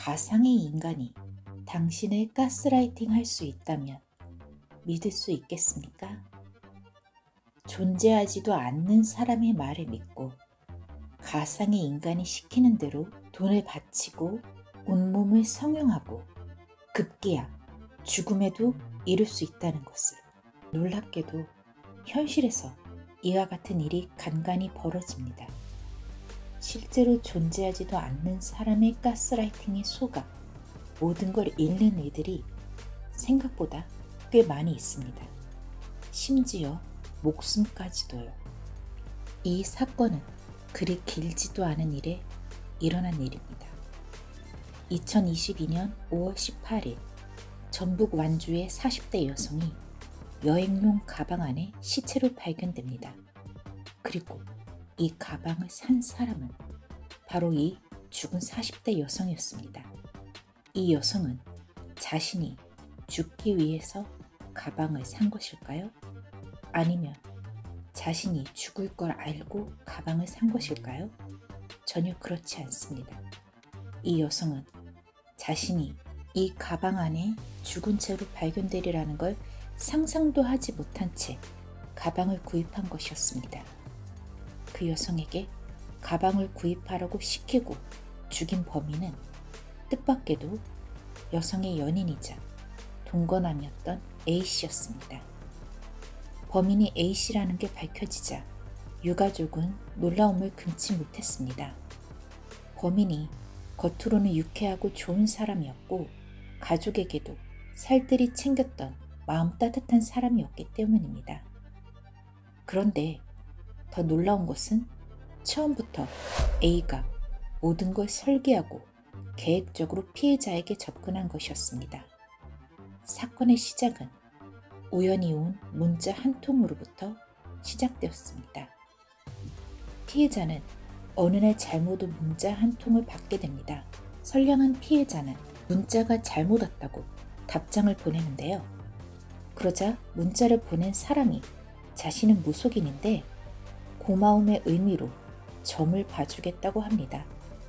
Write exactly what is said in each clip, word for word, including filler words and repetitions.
가상의 인간이 당신을 가스라이팅 할 수 있다면 믿을 수 있겠습니까? 존재하지도 않는 사람의 말을 믿고 가상의 인간이 시키는 대로 돈을 바치고 온몸을 성형하고 급기야 죽음에도 이를 수 있다는 것을. 놀랍게도 현실에서 이와 같은 일이 간간히 벌어집니다. 실제로 존재하지도 않는 사람의 가스라이팅에 속아 모든 걸 잃는 이들이 생각보다 꽤 많이 있습니다. 심지어 목숨까지도요. 이 사건은 그리 길지도 않은 일에 일어난 일입니다. 이천이십이 년 오월 십팔 일 전북 완주의 사십 대 여성이 여행용 가방 안에 시체로 발견됩니다. 그리고 이 가방을 산 사람은 바로 이 죽은 사십 대 여성이었습니다. 이 여성은 자신이 죽기 위해서 가방을 산 것일까요? 아니면 자신이 죽을 걸 알고 가방을 산 것일까요? 전혀 그렇지 않습니다. 이 여성은 자신이 이 가방 안에 죽은 채로 발견되리라는 걸 상상도 하지 못한 채 가방을 구입한 것이었습니다. 그 여성에게 가방을 구입하라고 시키고 죽인 범인은 뜻밖에도 여성의 연인이자 동거남이었던 A씨였습니다. 범인이 A씨라는 게 밝혀지자 유가족은 놀라움을 금치 못했습니다. 범인이 겉으로는 유쾌하고 좋은 사람이었고 가족에게도 살뜰히 챙겼던 마음 따뜻한 사람이었기 때문입니다. 그런데 더 놀라운 것은 처음부터 A가 모든 걸 설계하고 계획적으로 피해자에게 접근한 것이었습니다. 사건의 시작은 우연히 온 문자 한 통으로부터 시작되었습니다. 피해자는 어느 날 잘못 온 문자 한 통을 받게 됩니다. 선량한 피해자는 문자가 잘못 왔다고 답장을 보내는데요. 그러자 문자를 보낸 사람이 자신은 무속인인데 고마움의 의미로 점을 봐주겠다고 합니다.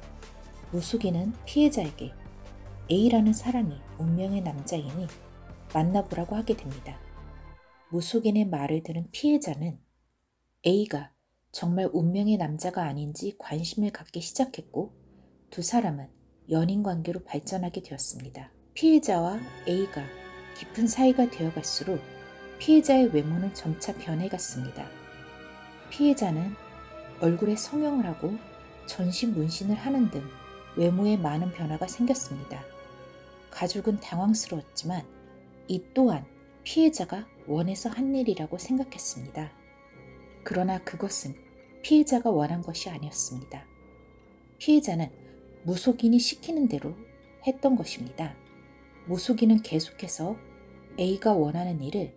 무속인은 피해자에게 A라는 사람이 운명의 남자이니 만나보라고 하게 됩니다. 무속인의 말을 들은 피해자는 A가 정말 운명의 남자가 아닌지 관심을 갖기 시작했고 두 사람은 연인 관계로 발전하게 되었습니다. 피해자와 A가 깊은 사이가 되어갈수록 피해자의 외모는 점차 변해갔습니다. 피해자는 얼굴에 성형을 하고 전신 문신을 하는 등 외모에 많은 변화가 생겼습니다. 가족은 당황스러웠지만 이 또한 피해자가 원해서 한 일이라고 생각했습니다. 그러나 그것은 피해자가 원한 것이 아니었습니다. 피해자는 무속인이 시키는 대로 했던 것입니다. 무속인은 계속해서 A가 원하는 일을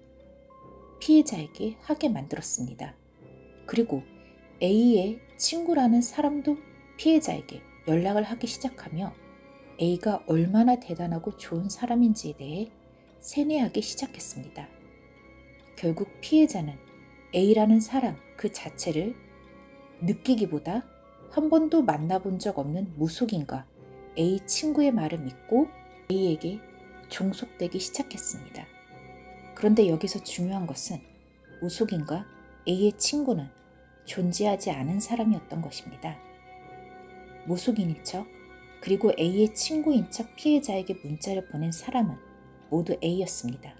피해자에게 하게 만들었습니다. 그리고 A의 친구라는 사람도 피해자에게 연락을 하기 시작하며 A가 얼마나 대단하고 좋은 사람인지에 대해 세뇌하기 시작했습니다. 결국 피해자는 A라는 사람 그 자체를 느끼기보다 한 번도 만나본 적 없는 무속인과 A 친구의 말을 믿고 A에게 종속되기 시작했습니다. 그런데 여기서 중요한 것은 무속인과 A의 친구는 존재하지 않은 사람이었던 것입니다. 무속인인 척 그리고 A의 친구인 척 피해자에게 문자를 보낸 사람은 모두 A였습니다.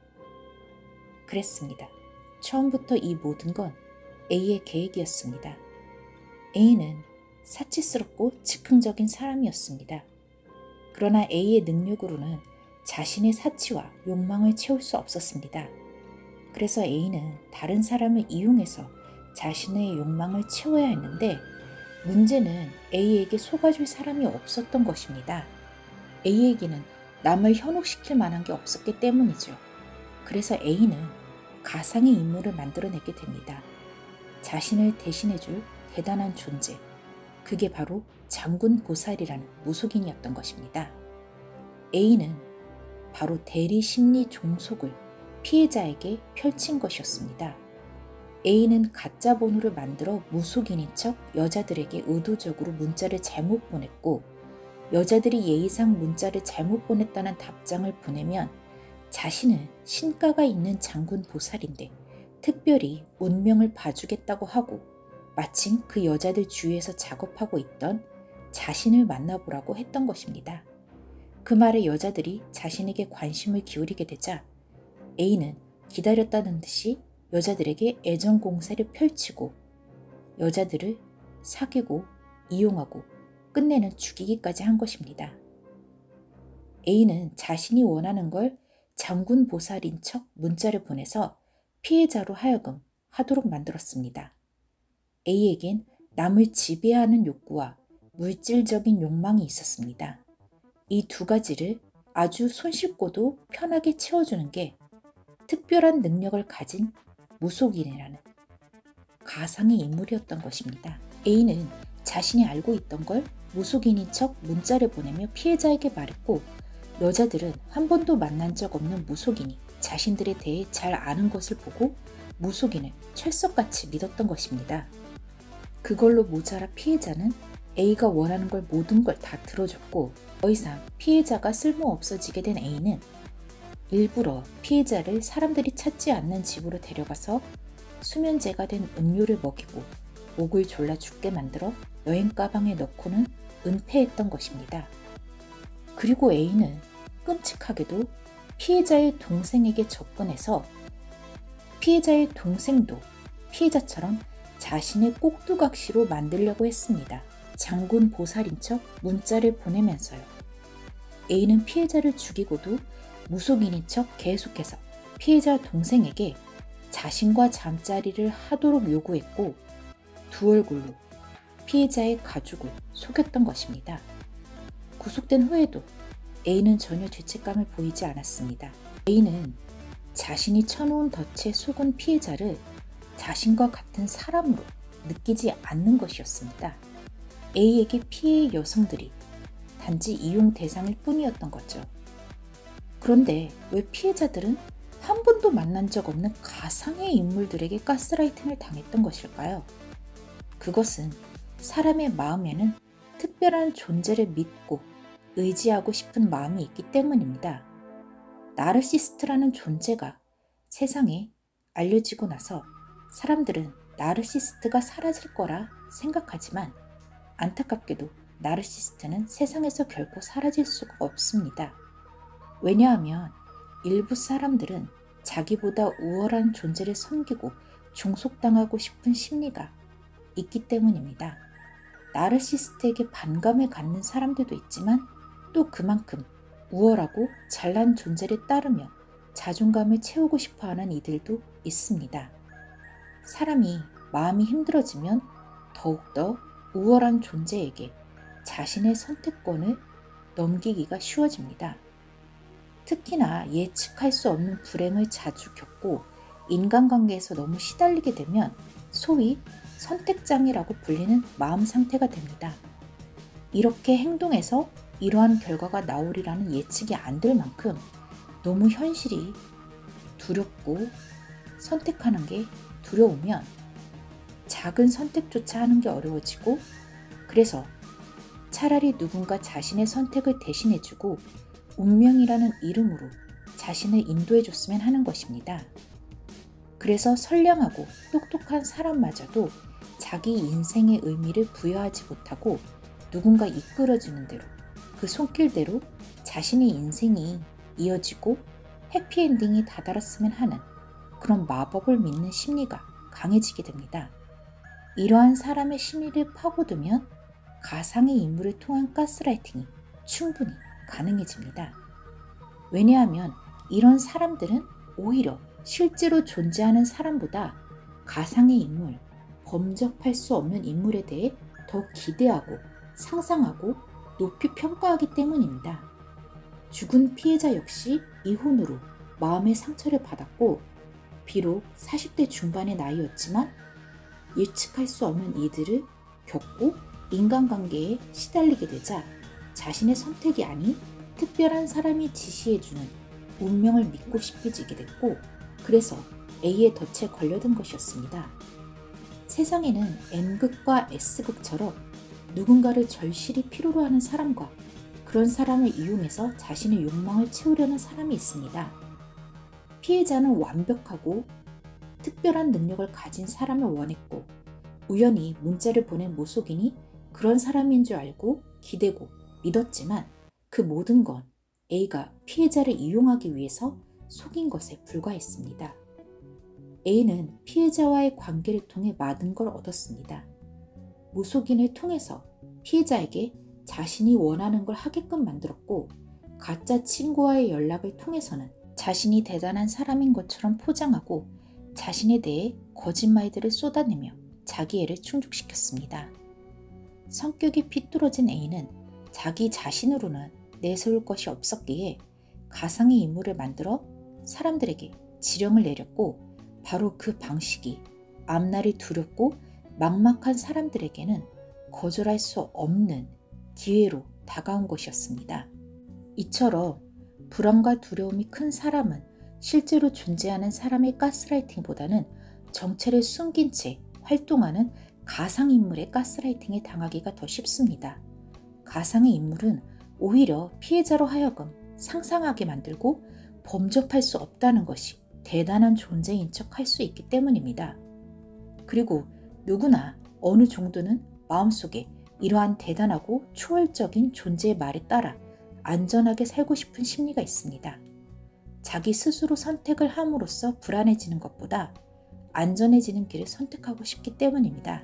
그랬습니다. 처음부터 이 모든 건 A의 계획이었습니다. A는 사치스럽고 즉흥적인 사람이었습니다. 그러나 A의 능력으로는 자신의 사치와 욕망을 채울 수 없었습니다. 그래서 A는 다른 사람을 이용해서 자신의 욕망을 채워야 했는데 문제는 A에게 속아줄 사람이 없었던 것입니다. A에게는 남을 현혹시킬 만한 게 없었기 때문이죠. 그래서 A는 가상의 인물을 만들어내게 됩니다. 자신을 대신해줄 대단한 존재, 그게 바로 장군 보살이라는 무속인이었던 것입니다. A는 바로 대리 심리 종속을 피해자에게 펼친 것이었습니다. A는 가짜 번호를 만들어 무속인인 척 여자들에게 의도적으로 문자를 잘못 보냈고 여자들이 예의상 문자를 잘못 보냈다는 답장을 보내면 자신은 신가가 있는 장군 보살인데 특별히 운명을 봐주겠다고 하고 마침 그 여자들 주위에서 작업하고 있던 자신을 만나보라고 했던 것입니다. 그 말에 여자들이 자신에게 관심을 기울이게 되자 A는 기다렸다는 듯이 여자들에게 애정 공세를 펼치고 여자들을 사귀고 이용하고 끝내는 죽이기까지 한 것입니다. A는 자신이 원하는 걸 장군 보살인 척 문자를 보내서 피해자로 하여금 하도록 만들었습니다. A에겐 남을 지배하는 욕구와 물질적인 욕망이 있었습니다. 이 두 가지를 아주 손쉽고도 편하게 채워주는 게 특별한 능력을 가진 무속인이라는 가상의 인물이었던 것입니다. A는 자신이 알고 있던 걸 무속인인 척 문자를 보내며 피해자에게 말했고 여자들은 한 번도 만난 적 없는 무속인이 자신들에 대해 잘 아는 것을 보고 무속인을 철석같이 믿었던 것입니다. 그걸로 모자라 피해자는 A가 원하는 걸 모든 걸 다 들어줬고 더 이상 피해자가 쓸모없어지게 된 A는 일부러 피해자를 사람들이 찾지 않는 집으로 데려가서 수면제가 된 음료를 먹이고 목을 졸라 죽게 만들어 여행 가방에 넣고는 은폐했던 것입니다. 그리고 A는 끔찍하게도 피해자의 동생에게 접근해서 피해자의 동생도 피해자처럼 자신의 꼭두각시로 만들려고 했습니다. 장군 보살인 척 문자를 보내면서요. A는 피해자를 죽이고도 무속인인 척 계속해서 피해자 동생에게 자신과 잠자리를 하도록 요구했고 두 얼굴로 피해자의 가족을 속였던 것입니다. 구속된 후에도 A는 전혀 죄책감을 보이지 않았습니다. A는 자신이 쳐놓은 덫에 속은 피해자를 자신과 같은 사람으로 느끼지 않는 것이었습니다. A에게 피해의 여성들이 단지 이용 대상일 뿐이었던 거죠. 그런데 왜 피해자들은 한 번도 만난 적 없는 가상의 인물들에게 가스라이팅을 당했던 것일까요? 그것은 사람의 마음에는 특별한 존재를 믿고 의지하고 싶은 마음이 있기 때문입니다. 나르시스트라는 존재가 세상에 알려지고 나서 사람들은 나르시스트가 사라질 거라 생각하지만 안타깝게도 나르시스트는 세상에서 결코 사라질 수가 없습니다. 왜냐하면 일부 사람들은 자기보다 우월한 존재를 섬기고 종속당하고 싶은 심리가 있기 때문입니다. 나르시스트에게 반감을 갖는 사람들도 있지만 또 그만큼 우월하고 잘난 존재를 따르며 자존감을 채우고 싶어하는 이들도 있습니다. 사람이 마음이 힘들어지면 더욱더 우월한 존재에게 자신의 선택권을 넘기기가 쉬워집니다. 특히나 예측할 수 없는 불행을 자주 겪고 인간관계에서 너무 시달리게 되면 소위 선택장애라고 불리는 마음 상태가 됩니다. 이렇게 행동해서 이러한 결과가 나오리라는 예측이 안 될 만큼 너무 현실이 두렵고 선택하는 게 두려우면 작은 선택조차 하는 게 어려워지고 그래서 차라리 누군가 자신의 선택을 대신해주고 운명이라는 이름으로 자신을 인도해줬으면 하는 것입니다. 그래서 선량하고 똑똑한 사람마저도 자기 인생의 의미를 부여하지 못하고 누군가 이끌어주는 대로 그 손길대로 자신의 인생이 이어지고 해피엔딩이 다다랐으면 하는 그런 마법을 믿는 심리가 강해지게 됩니다. 이러한 사람의 심리를 파고들면 가상의 인물을 통한 가스라이팅이 충분히 가능해집니다. 왜냐하면 이런 사람들은 오히려 실제로 존재하는 사람보다 가상의 인물, 범접할 수 없는 인물에 대해 더 기대하고 상상하고 높이 평가하기 때문입니다. 죽은 피해자 역시 이혼으로 마음의 상처를 받았고 비록 사십 대 중반의 나이였지만 예측할 수 없는 일들을 겪고 인간관계에 시달리게 되자 자신의 선택이 아닌 특별한 사람이 지시해주는 운명을 믿고 싶어지게 됐고 그래서 A의 덫에 걸려든 것이었습니다. 세상에는 M극과 S극처럼 누군가를 절실히 필요로 하는 사람과 그런 사람을 이용해서 자신의 욕망을 채우려는 사람이 있습니다. 피해자는 완벽하고 특별한 능력을 가진 사람을 원했고 우연히 문자를 보낸 모속인이 그런 사람인 줄 알고 기대고 믿었지만 그 모든 건 A가 피해자를 이용하기 위해서 속인 것에 불과했습니다. A는 피해자와의 관계를 통해 많은 걸 얻었습니다. 모속인을 통해서 피해자에게 자신이 원하는 걸 하게끔 만들었고 가짜 친구와의 연락을 통해서는 자신이 대단한 사람인 것처럼 포장하고 자신에 대해 거짓말들을 쏟아내며 자기애를 충족시켰습니다. 성격이 삐뚤어진 A는 자기 자신으로는 내세울 것이 없었기에 가상의 인물을 만들어 사람들에게 지령을 내렸고 바로 그 방식이 앞날이 두렵고 막막한 사람들에게는 거절할 수 없는 기회로 다가온 것이었습니다. 이처럼 불안과 두려움이 큰 사람은 실제로 존재하는 사람의 가스라이팅보다는 정체를 숨긴 채 활동하는 가상인물의 가스라이팅에 당하기가 더 쉽습니다. 가상의 인물은 오히려 피해자로 하여금 상상하게 만들고 범접할 수 없다는 것이 대단한 존재인 척 할 수 있기 때문입니다. 그리고 누구나 어느 정도는 마음속에 이러한 대단하고 초월적인 존재의 말에 따라 안전하게 살고 싶은 심리가 있습니다. 자기 스스로 선택을 함으로써 불안해지는 것보다 안전해지는 길을 선택하고 싶기 때문입니다.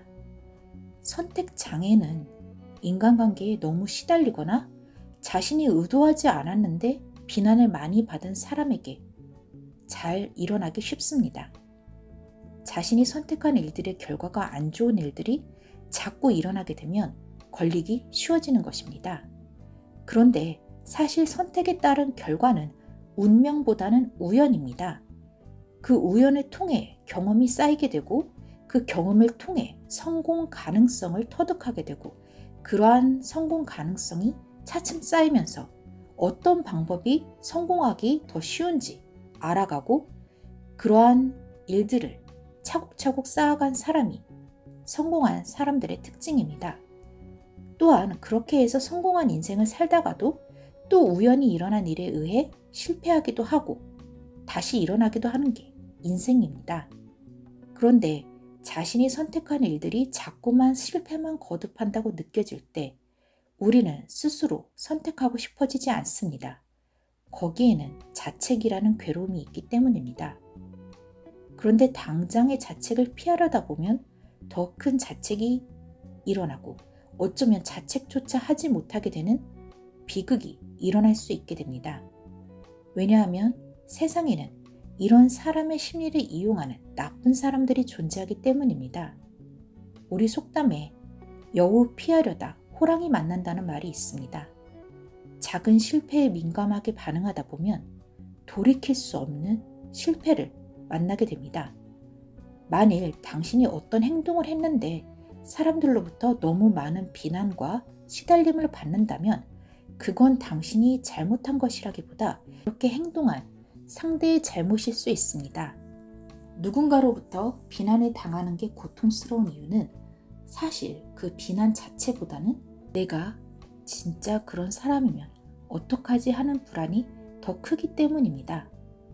선택 장애는 인간관계에 너무 시달리거나 자신이 의도하지 않았는데 비난을 많이 받은 사람에게 잘 일어나기 쉽습니다. 자신이 선택한 일들의 결과가 안 좋은 일들이 자꾸 일어나게 되면 걸리기 쉬워지는 것입니다. 그런데 사실 선택에 따른 결과는 운명보다는 우연입니다. 그 우연을 통해 경험이 쌓이게 되고 그 경험을 통해 성공 가능성을 터득하게 되고 그러한 성공 가능성이 차츰 쌓이면서 어떤 방법이 성공하기 더 쉬운지 알아가고 그러한 일들을 차곡차곡 쌓아간 사람이 성공한 사람들의 특징입니다. 또한 그렇게 해서 성공한 인생을 살다가도 또 우연히 일어난 일에 의해 실패하기도 하고 다시 일어나기도 하는 게 인생입니다. 그런데 자신이 선택한 일들이 자꾸만 실패만 거듭한다고 느껴질 때 우리는 스스로 선택하고 싶어지지 않습니다. 거기에는 자책이라는 괴로움이 있기 때문입니다. 그런데 당장의 자책을 피하려다 보면 더 큰 자책이 일어나고 어쩌면 자책조차 하지 못하게 되는 비극이 일어날 수 있게 됩니다. 왜냐하면 세상에는 이런 사람의 심리를 이용하는 나쁜 사람들이 존재하기 때문입니다. 우리 속담에 여우 피하려다 호랑이 만난다는 말이 있습니다. 작은 실패에 민감하게 반응하다 보면 돌이킬 수 없는 실패를 만나게 됩니다. 만일 당신이 어떤 행동을 했는데 사람들로부터 너무 많은 비난과 시달림을 받는다면 그건 당신이 잘못한 것이라기보다 그렇게 행동한 상대의 잘못일 수 있습니다. 누군가로부터 비난을 당하는 게 고통스러운 이유는 사실 그 비난 자체보다는 내가 진짜 그런 사람이면 어떡하지 하는 불안이 더 크기 때문입니다.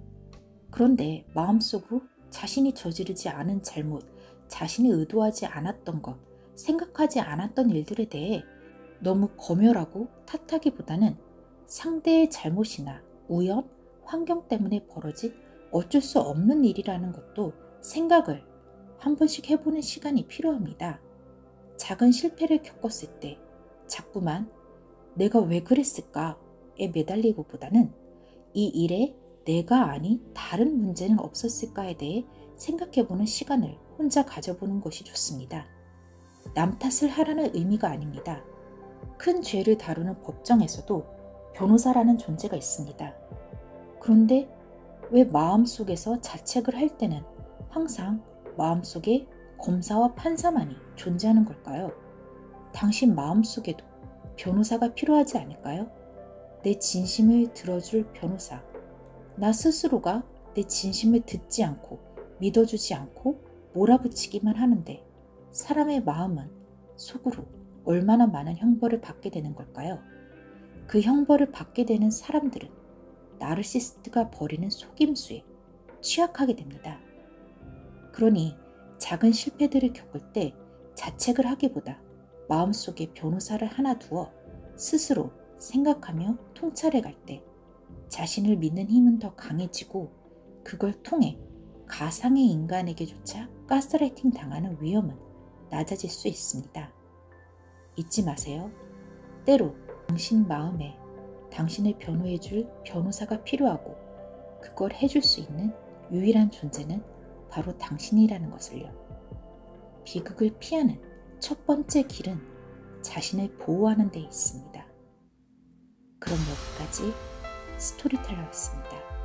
그런데 마음속으로 자신이 저지르지 않은 잘못, 자신이 의도하지 않았던 것, 생각하지 않았던 일들에 대해 너무 검열하고 탓하기보다는 상대의 잘못이나 우연, 환경 때문에 벌어진 어쩔 수 없는 일이라는 것도 생각을 한 번씩 해보는 시간이 필요합니다. 작은 실패를 겪었을 때 자꾸만 내가 왜 그랬을까에 매달리고보다는 이 일에 내가 아닌 다른 문제는 없었을까에 대해 생각해보는 시간을 혼자 가져보는 것이 좋습니다. 남 탓을 하라는 의미가 아닙니다. 큰 죄를 다루는 법정에서도 변호사라는 존재가 있습니다. 그런데 왜 마음속에서 자책을 할 때는 항상 마음속에 검사와 판사만이 존재하는 걸까요? 당신 마음속에도 변호사가 필요하지 않을까요? 내 진심을 들어줄 변호사. 나 스스로가 내 진심을 듣지 않고 믿어주지 않고 몰아붙이기만 하는데 사람의 마음은 속으로 얼마나 많은 형벌을 받게 되는 걸까요? 그 형벌을 받게 되는 사람들은 나르시스트가 벌이는 속임수에 취약하게 됩니다. 그러니 작은 실패들을 겪을 때 자책을 하기보다 마음속에 변호사를 하나 두어 스스로 생각하며 통찰해 갈 때 자신을 믿는 힘은 더 강해지고 그걸 통해 가상의 인간에게조차 가스라이팅 당하는 위험은 낮아질 수 있습니다. 잊지 마세요. 때로 당신 마음에 당신을 변호해줄 변호사가 필요하고 그걸 해줄 수 있는 유일한 존재는 바로 당신이라는 것을요. 비극을 피하는 첫 번째 길은 자신을 보호하는 데 있습니다. 그럼 여기까지 스토리텔러였습니다.